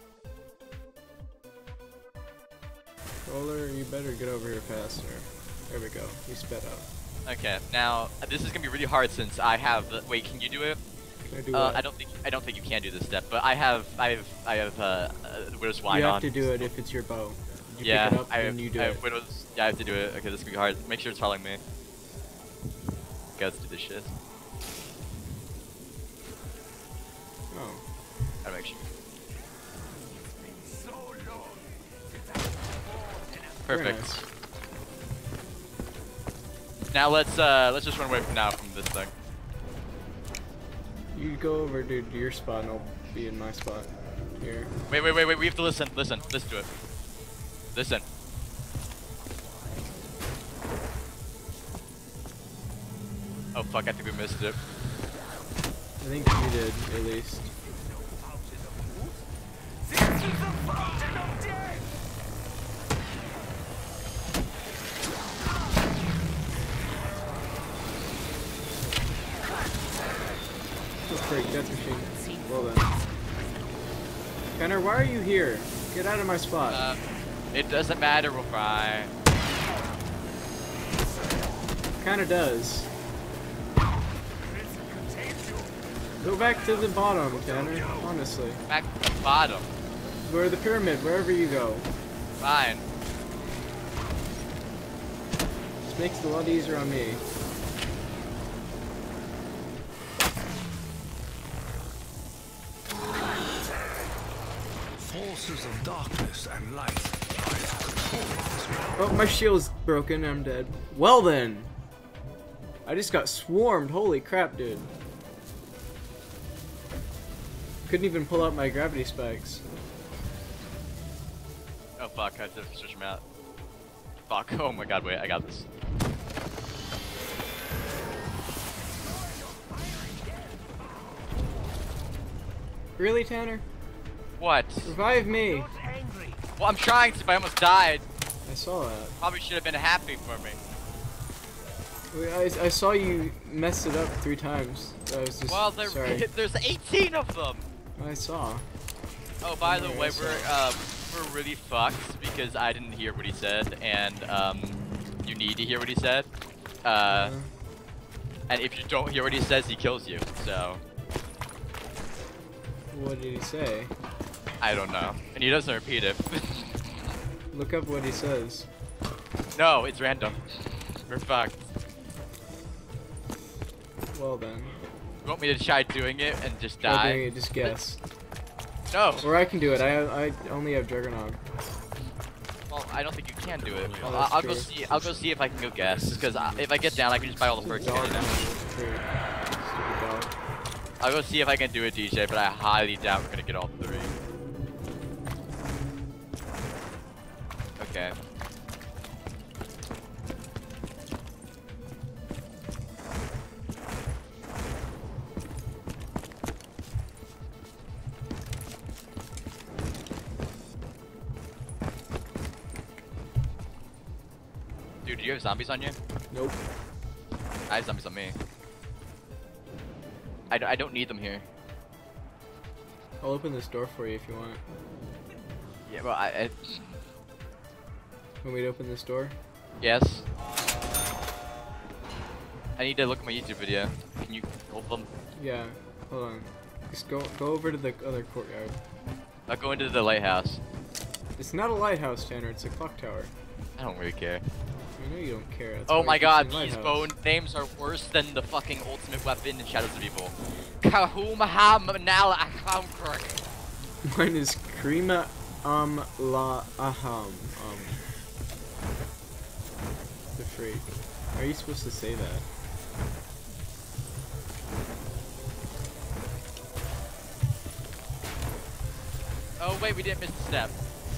Roller, you better get over here faster. There we go. You sped up. Okay, now this is gonna be really hard since I have. Wait, can you do it? Can I do what? I don't think you can do this step, but I have Widow's Wine on. You have to do it if it's your bow. You Yeah, pick it up I and you do it. Widow's. Yeah, I have to do it. Okay, this is gonna be hard. Make sure it's following me. Okay, let's do this shit. Oh. Gotta make sure. Perfect. Nice. Now let's just run away from this thing. You go over to your spot and I'll be in my spot. Here. Wait, we have to listen to it. Listen. Oh fuck, I think we missed it. I think you did, at least. Great, death machine. Well then. Kenner, why are you here? Get out of my spot. It doesn't matter, we'll fry. Kinda does. Go back to the bottom, Tanner. Honestly. Back to the bottom. Where the pyramid, wherever you go. Fine. This makes it a lot easier on me. Forces of darkness and light. Oh, my shield's broken. I'm dead. Well then. I just got swarmed. Holy crap, dude. Couldn't even pull out my gravity spikes. Oh fuck, I have to switch them out. Fuck, oh my god, wait, I got this. Really, Tanner? What? Revive me. Well, I'm trying to, but I almost died. I saw that. Probably should have been happy for me. I saw you mess it up 3 times. I was just sorry. There's 18 of them. I saw. Oh, by the way, we're really fucked because I didn't hear what he said, and you need to hear what he said. And if you don't hear what he says, he kills you. So. What did he say? I don't know, and he doesn't repeat it. Look up what he says. No, it's random. We're fucked. Well then. You want me to try doing it and just Try die? doing it, just guess. No. Or I can do it. I only have Juggernog. Well, I don't think you can do it. Oh, Well, I'll true. go see. I'll go see if I can go guess. Because if I get down, I can just buy all the perks. Dog. You know? Stupid dog. I'll go see if I can do it, DJ. But I highly doubt we're gonna get all 3. Okay. Dude, do you have zombies on you? Nope. I have zombies on me. I don't need them here. I'll open this door for you if you want. Yeah, well, I Want me to open this door? yes. I need to look at my YouTube video. Can you hold them? Yeah. Hold on. Just go over to the other courtyard. I'll go into the lighthouse. It's not a lighthouse, Tanner. It's a clock tower. I don't really care. I know you don't care. That's Oh why my you keep god, saying these lighthouse. bone names are worse than the fucking ultimate weapon in Shadows of Evil. Kahumaham Mine is Krima la aham. The freak. How are you supposed to say that? Oh wait, we didn't miss a step.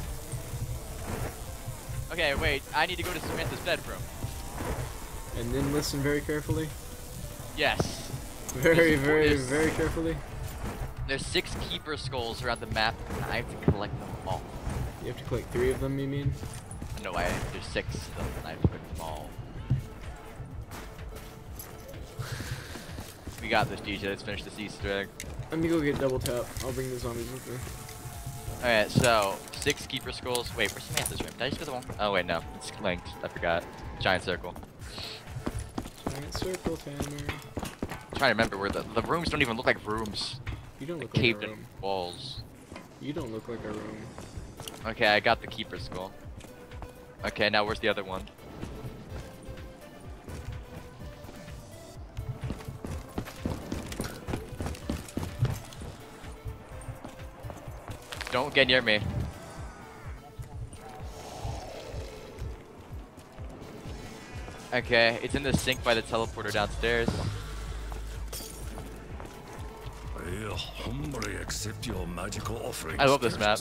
Okay, wait, I need to go to Samantha's bedroom. And then listen very carefully. Yes. Very, very, There's- very carefully. There's 6 keeper skulls around the map, and I have to collect them all. You have to collect 3 of them, you mean? No, there's 6 of them, and I have to collect them all. We got this, DJ. Let's finish this Easter egg. Let me go get double tap. I'll bring the zombies with me. Alright, so 6 keeper skulls. Wait, where's Samantha's room? Did I just go the one? Oh wait, no, it's linked. I forgot. Giant circle. Giant circle, Tanner. I'm trying to remember where the rooms don't even look like rooms. You don't They're look like a caved in room. walls. You don't look like a room. Okay, I got the keeper skull. Okay, now where's the other one? Don't get near me. Okay, it's in the sink by the teleporter downstairs. I'll humbly accept your magical offering. I love this map.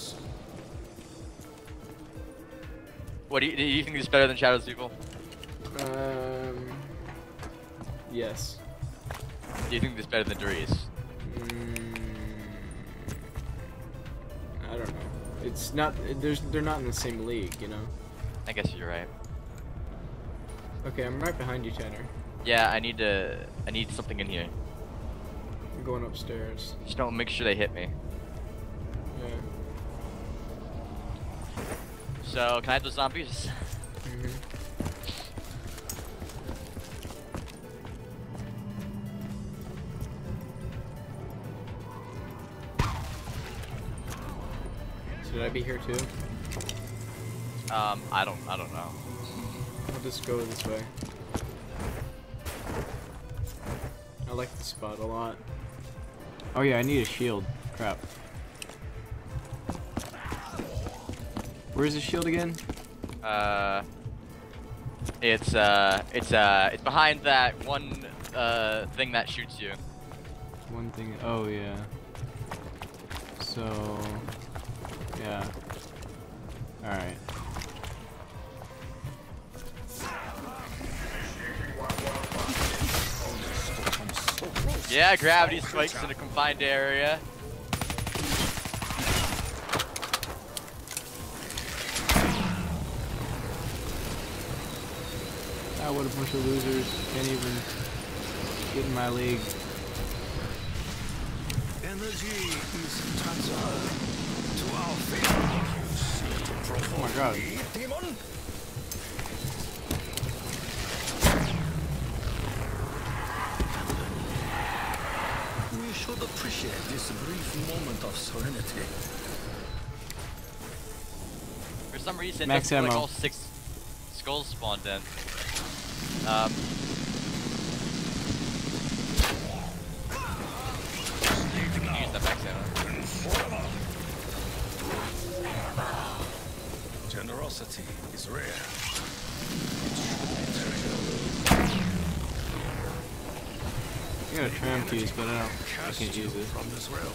What do you think is better than Shadow's People? Yes. Do you think this is better than Doris? I don't know. It's not. They're not in the same league, you know. I guess you're right. Okay, I'm right behind you, Tanner. Yeah, I need something in here. I'm going upstairs. Just don't make sure they hit me. Yeah. So, can I have those zombies? Should I be here too? I don't know. I'll just go this way. I like the spot a lot. Oh yeah, I need a shield. Crap. Where's the shield again? It's behind that one thing that shoots you. One thing. Oh yeah. So. Yeah. All right. Yeah, gravity spikes in a confined area. Ah, what a bunch of losers. Can't even get in my league. Energy is transferred to our field. Oh my god. Demon. We should appreciate this brief moment of serenity. For some reason, Max like ammo. all 6 skulls spawned in. Use the max ammo. Generosity is rare. I got a tram fuse, but I can't use it. From this realm.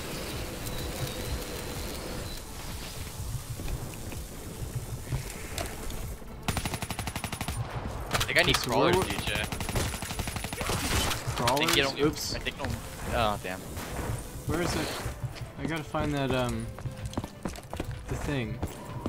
I think I need crawlers, DJ. Crawlers? Oops. I think no. Oh damn. Where is it? I gotta find that, the thing.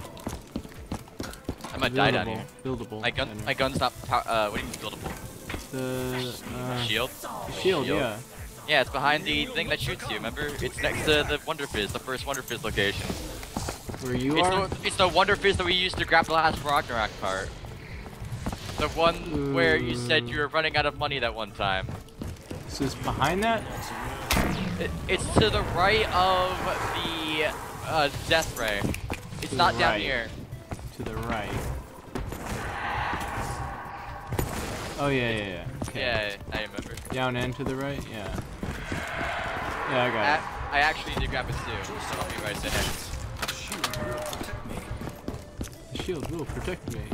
I might die down here. Buildable. My gun's not what do you mean buildable? The, Shield? the shield, yeah. Yeah, it's behind the thing that shoots you, remember? It's next to the Wonder Fizz, the first Wonder Fizz location. Where you are? It's the Wonder Fizz that we used to grab the last Ragnarok part. The one where you said you were running out of money that one time. So it's behind that? It's to the right of the Death Ray. It's not down right. here. To the right. Oh yeah. Okay. Yeah, I remember. Down and to the right? Yeah. Yeah, I got it. I actually did grab it too, so I'll be right there. The shield will protect me.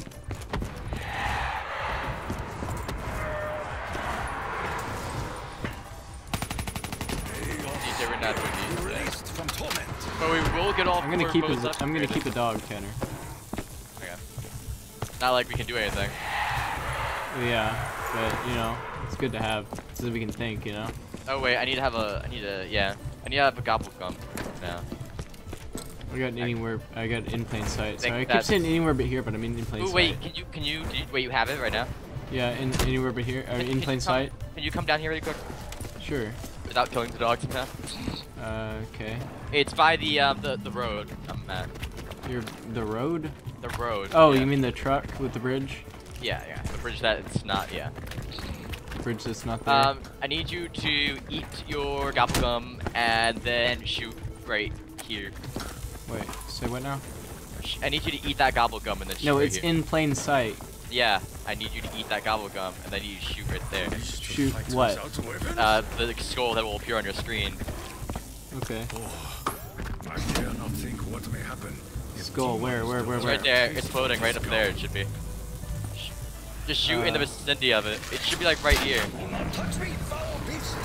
DJ, we're not doing these Released from torment. but we will get all I'm gonna four keep bows his, up. I'm gonna keep a dog, Tanner. Okay. Not like we can do anything. Yeah, but you know, it's good to have so that we can think, you know. Oh wait, I need to have a gobble gum now. I got anywhere. I got in plain sight. Think Sorry, I keep that's- saying anywhere but here, but I mean in plain Ooh, sight. wait, wait, you have it right now? Yeah, in anywhere but here, or in plain sight. Can you come down here really quick? Sure. without killing the dogs in half. Okay. It's by the road. I'm at. The road? The road. Oh, yeah. you mean the truck with the bridge? Yeah, yeah. The bridge that it's not. Yeah. The bridge that's not there. I need you to eat your gobble gum and then shoot right here. Wait, say what now? I need you to eat that gobble gum and then shoot No, right it's here. in plain sight. Yeah, I need you to eat that gobble gum and then you shoot right there. Shoot what? The skull that will appear on your screen. Okay. I dare not think what may happen. Skull, where? It's right there. It's floating right up there. It should be. Just shoot in the vicinity of it. It should be like right here. Touch me, foul beast.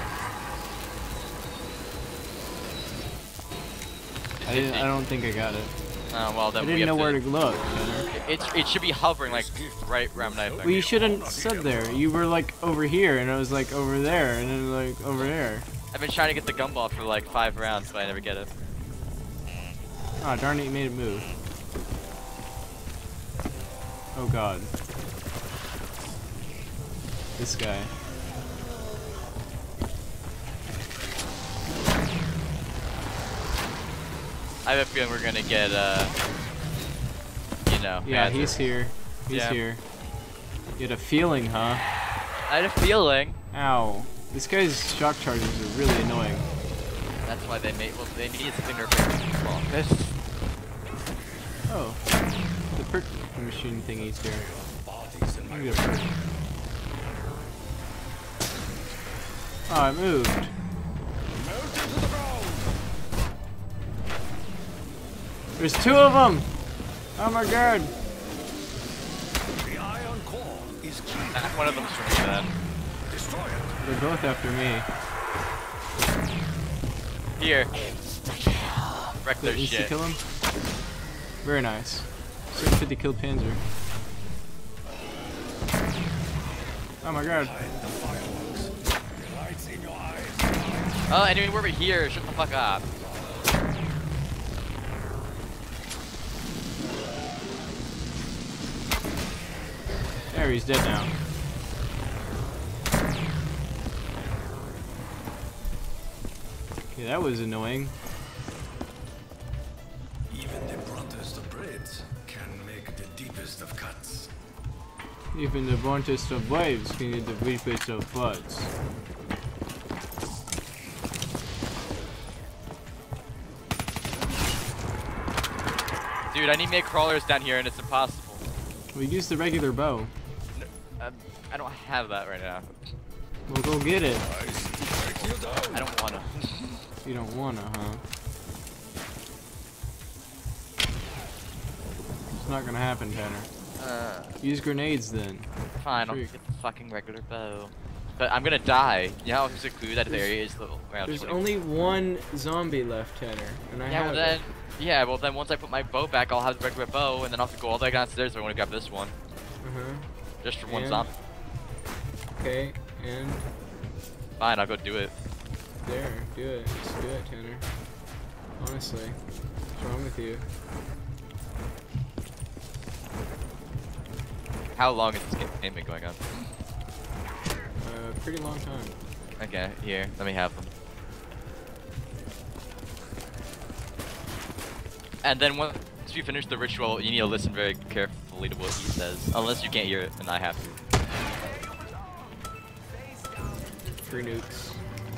I don't think I got it. Well then I we didn't have know where to to. look. It should be hovering like right around knife. Well, you shouldn't said there. You were like over here, and I was like over there, and then like over there. I've been trying to get the gumball for like 5 rounds, but I never get it. Ah, darn it, you made it move. Oh god. This guy. I have a feeling we're gonna get, you know. Yeah, answer. he's here. He's here. You had a feeling, huh? I had a feeling. Ow. This guy's shock charges are really annoying. That's why they made. Well, they needed something to repair well, this. Oh. The perk machine thingy's here. Let me get a perk. Oh, I moved. There's 2 of them! Oh my god! The iron core is key. One of them's for me then. Destroy it. They're both after me. Here. Wreck their Did shit. kill him? Very nice. 650 killed Panzer. Oh my god. Hide the fireworks. The lights in your eyes. Oh, enemy over here. Shut the fuck up. There, he's dead now. Okay, that was annoying. Even the bruntest of braids can make the deepest of cuts. Even the bluntest of waves can get the deepest of butts. Dude, I need to make crawlers down here and it's impossible. We use the regular bow. I don't have that right now. We'll go get it. I don't wanna. You don't wanna, huh? It's not gonna happen, Tanner. Use grenades then. Fine, I'll get the fucking regular bow. But I'm gonna die. You know how secluded that area is? Around There's 20. only 1 zombie left, Tanner, and I have it. Well then once I put my bow back, I'll have the regular bow, and then I'll have to go all the way downstairs if I want to grab this one. Just for one And? zombie. Okay, and Fine, I'll go do it. there, do it. Just do it, Tanner. Honestly, what's wrong with you? How long is this game been going on? Pretty long time. Okay, here, let me have them. And then once you finish the ritual, you need to listen very carefully to what he says. Unless you can't hear it, and I have to. 3 nukes.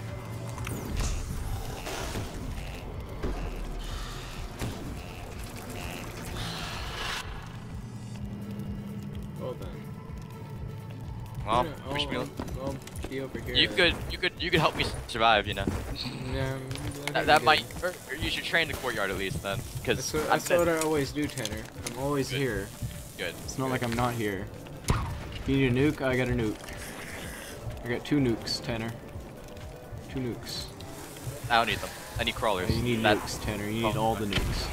Well then. Well, Yeah, wish me luck. I'll be over here. You could help me survive, you know. Yeah, That might, or you should train the courtyard at least then, because that's what I always do, Tanner. I'm always Good. here. Good. It's not like I'm not here. If you need a nuke, I got a nuke. I got 2 nukes, Tanner. 2 nukes. I don't need them. I need crawlers. You need That's nukes, Tanner. You need all the nukes.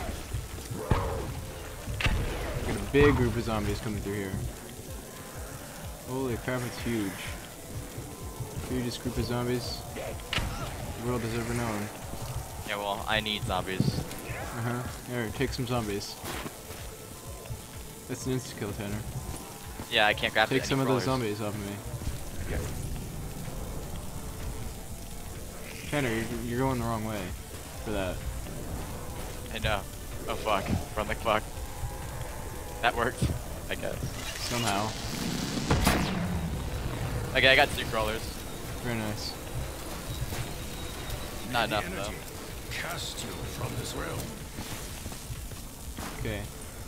Got a big group of zombies coming through here. Holy crap, it's huge. Hugest group of zombies the world has ever known. Yeah, well, I need zombies. Here, take some zombies. That's an insta-kill, Tanner. Yeah, I can't grab Take some of those crawlers. zombies off of me. Tanner, you're going the wrong way for that. I know. Oh fuck. Run like fuck. That worked, I guess. Somehow. Okay, I got 2 crawlers. Very nice. Not The enough energy cast you from this realm. Okay.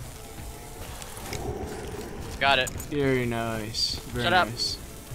though. Got it. Very nice. Very Shut up. nice.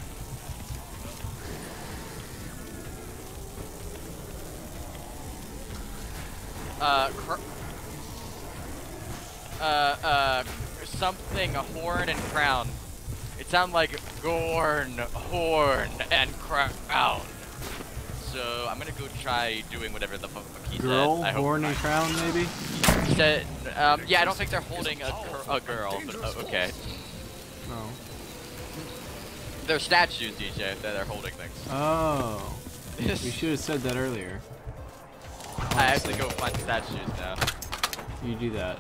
Something, a horn and crown. It sounded like gorn, horn, and crown. So I'm gonna go try doing whatever the fuck he Girl, said. horn and crown, maybe? He said, yeah, I don't think they're holding a girl, but okay. Oh. They're statues, DJ, that they're holding things. Oh. You should have said that earlier. I have to go find statues now. You do that.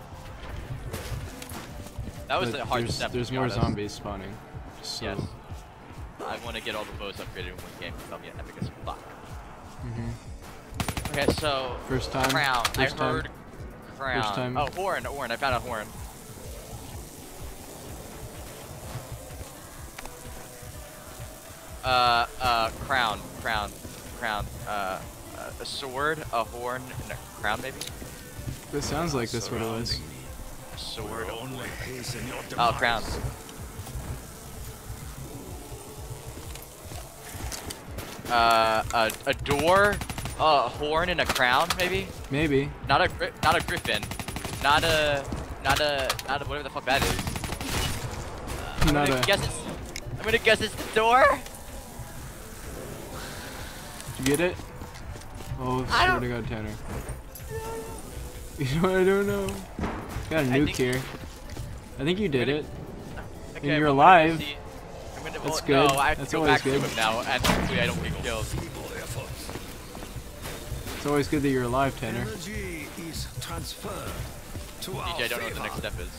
That was But a hard step. There's to be more honest. zombies spawning. So. Yes. I want to get all the bows upgraded in one game because I'll be an epic as fuck. Okay, so First time. crown. First I time. heard crown. First time. Oh, horn. I found a horn. Crown. A sword, a horn, and a crown, maybe. This sounds like that's what it was. A sword. Only hasten your Oh, crown. demise. A door, a horn, and a crown, maybe. Maybe. Not a griffin. Not a whatever the fuck that is. I'm gonna guess it's the door. Did you get it? Oh, I swear don't- to God, Tanner. You know, I don't know. Got a nuke here. I think you did it. Okay, And you're well, I'm gonna alive. see- That's No, good. I have That's to go always back good. to him now, and hopefully I don't get killed. Feeble efforts. It's always good that you're alive, Tanner. Energy is transferred to our DJ, I don't know what the next favor. step is.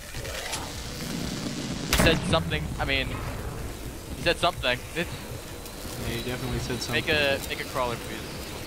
He said something. I mean, he said something. Yeah, you definitely said something. Make a crawler, please.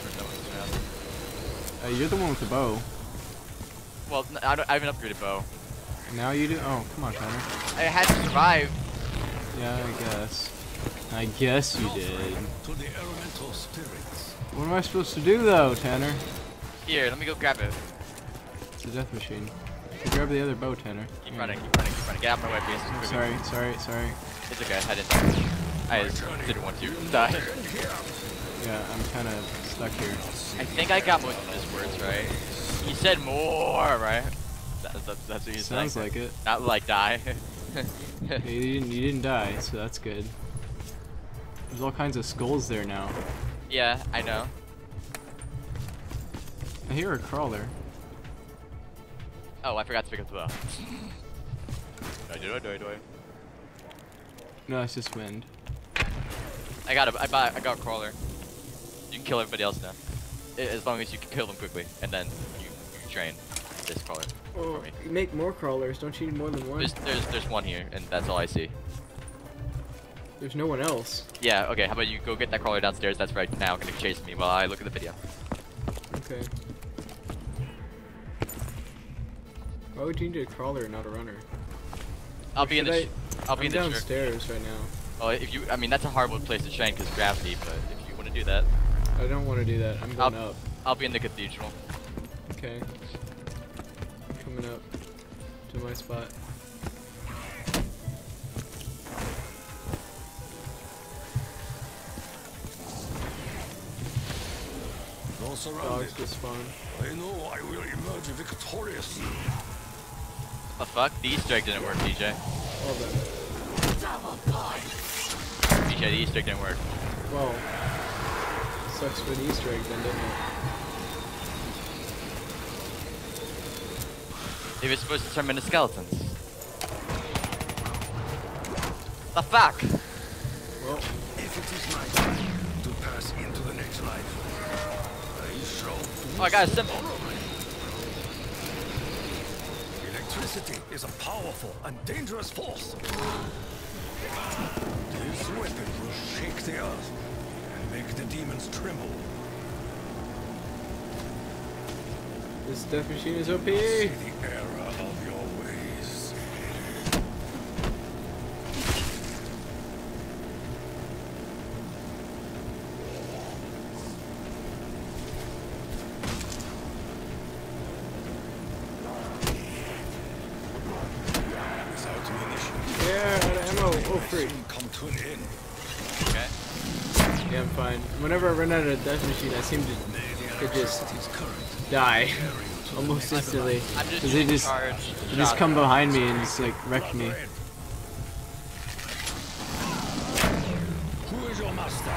You're the one with the bow. Well, I haven't upgraded bow. Now you do? Oh, come on, Tanner. I had to survive. Yeah, I guess. I guess you did. To the elemental spirits. What am I supposed to do, though, Tanner? Here, let me go grab it. It's a death machine. You grab the other bow, Tanner. Keep Yeah. running. Get out of my way, please. Oh, sorry. It's okay. I didn't. I just didn't want to die. Yeah, I'm kind of stuck here. I think I got most of his words right. He said more, right? That's what he's saying. Sounds like it. Not like die. Yeah, you didn't die, so that's good. There's all kinds of skulls there now. Yeah, I know. I hear a crawler. Oh, I forgot to pick up the bow. Do I? No, it's just wind. I got a crawler. You can kill everybody else now. As long as you can kill them quickly, and then you train this crawler for me. Make more crawlers. Don't you need more than one? There's one here, and that's all I see. There's no one else. Yeah, okay, how about you go get that crawler downstairs that's right now gonna chase me while I look at the video. Okay. Why would you need a crawler and not a runner? I'll be in the I'm downstairs right now. Well, if you, I mean, that's a horrible place to train because gravity, but if you want to do that, I don't want to do that. I'm going up. I'll be in the cathedral. Okay. Coming up to my spot. Though surrounded, Dogs just spawn. I know I will emerge victorious. The fuck? The Easter egg didn't work, DJ. All that. DJ, the Easter egg didn't work. Well, sucks for the Easter egg then, doesn't it? It was supposed to turn into skeletons. The fuck? If Well, it is my time to pass into the next life, I shall. Oh, I got a symbol. Electricity is a powerful and dangerous force. This weapon will shake the earth and make the demons tremble. This death machine is OP. The error of your ways. Without munitions, Yeah, out of ammo. Oh, freak. soon come to an end. Okay. Yeah, I'm fine. Whenever I run out of death machine, I seem to just die almost instantly. I'm just 'Cause they just charged. they just come behind me and just like wreck me. Who is your master?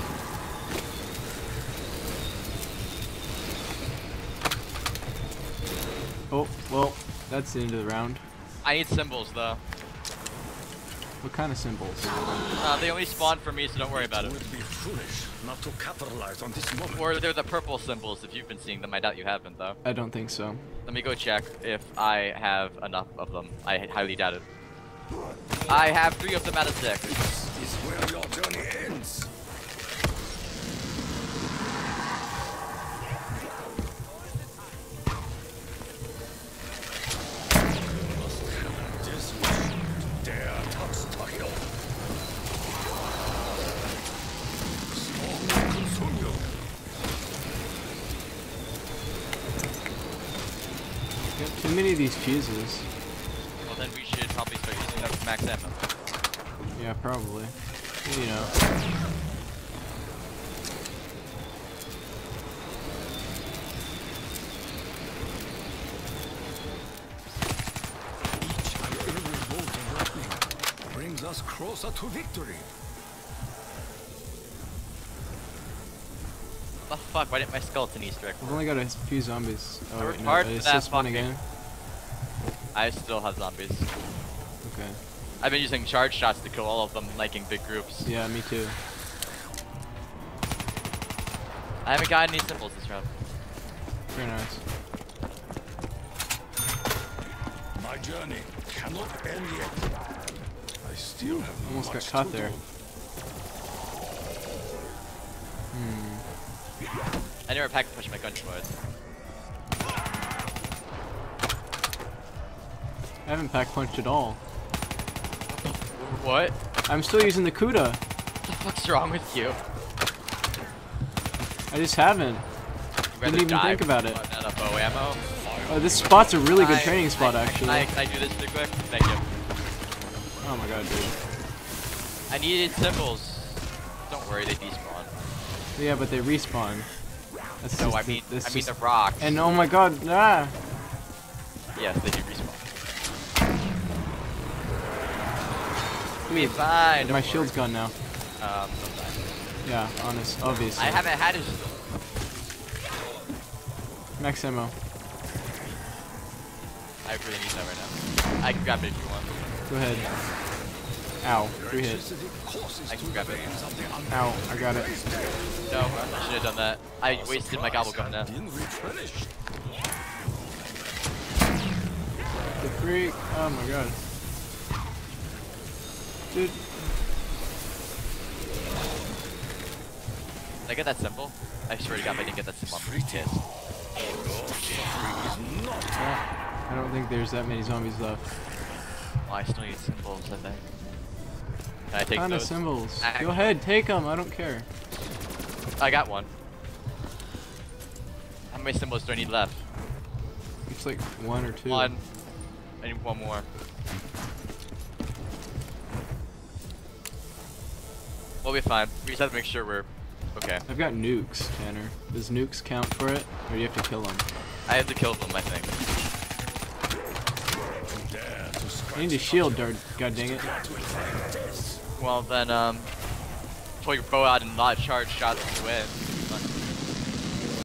Oh, well, that's the end of the round. I need symbols though. What kind of symbols? They only spawn for me, so don't worry about It it. would be foolish not to capitalize on this moment. Or they're the purple symbols if you've been seeing them. I doubt you haven't though. I don't think so. Let me go check if I have enough of them. I highly doubt it. I have 3 of them out of 6. This is where your journey ends. You must have this wish to dare touch Tokyo. Storm will consume you. Got too many of these fuses. Well then we should probably start using our max ammo. Yeah, probably. You know. Each and every bolt of lightning brings us closer to victory. What the fuck? Why didn't my skeleton Easter egg? I've only got a few zombies. Oh, I wait, worked no, hard for it's that just one fucking- again. I still have zombies. Okay. I've been using charge shots to kill all of them, like in big groups. Yeah, me too. I haven't gotten any symbols this round. Very nice. My journey cannot end yet. I still have Almost got much caught to there. do. I never pack push my gun forward. I haven't pack punched at all. What? I'm still using the Kuda. What the fuck's wrong with you? I just haven't. Rather Didn't even die think about it. than run out of bow ammo. Oh, this spot's a really good I- training spot, I- actually. Can I do this real quick? Thank you. Oh my god, dude. I needed symbols. Don't worry, they despawn. Yeah, but they respawn. That's No, just I the- mean, that's I mean just- the rocks. And oh my god, ah! Yes, they do respawn. We'll be fine. My shield's gone now. Sometime. Yeah, honest, obviously. I haven't had his. Max ammo. I really need that right now. I can grab it if you want. Go ahead. Ow, 3 hit. Electricity courses I can to grab the it. veins of the Ow, I got it. No, I should have done that. I wasted my gobble gum now. Been replenished. The freak. Oh my god. Dude. Did I get that symbol? I swear to God, if I didn't get that symbol, I'm really pissed. I don't think there's that many zombies left. Well, I still need symbols, I think. Can I take Ton of those? symbols. Actually- Go ahead, take them. I don't care. I got one. How many symbols do I need left? It's like 1 or 2. One. I need one more. We'll be fine. We just have to make sure we're okay. I've got nukes, Tanner. Does nukes count for it, or do you have to kill them? I have to kill them, I think. I need a shield, dart. God dang it. Well then, pull your bow out and not charge shots to win.